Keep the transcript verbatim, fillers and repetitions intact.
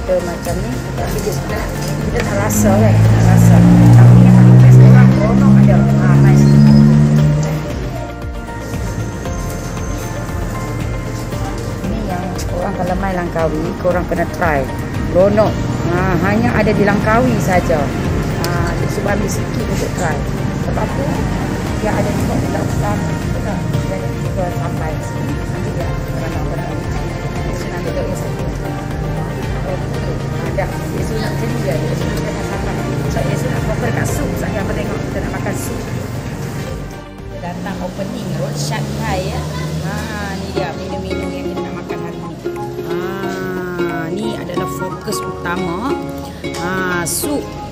kita macam ni, tapi dia sudah kita tak rasa kan, tak rasa. Tapi yang paling best orang Rono ada. Ha, nice. Ini yang orang kalau main Langkawi, korang kena try. Rono. Ha, hanya ada di Langkawi saja. Ha, dia cuba ambil sikit untuk try. Sebab tu dia ada di dalam hutan. Betul. Jadi kita sampai sini. Nanti dia beranau-beranau. Senang duduk yang satu. Ada. Yesus nak macam ni dia. Yesus nak jangan sampai. So Yesus nak offer kat sup. Saya apa tengok. Kita nak makan sup. Kita datang opening road Shanghai ya. Ha, ni dia minum-minum yang kita nak makan hari ni. Ha, ni adalah fokus utama. Ha, sup.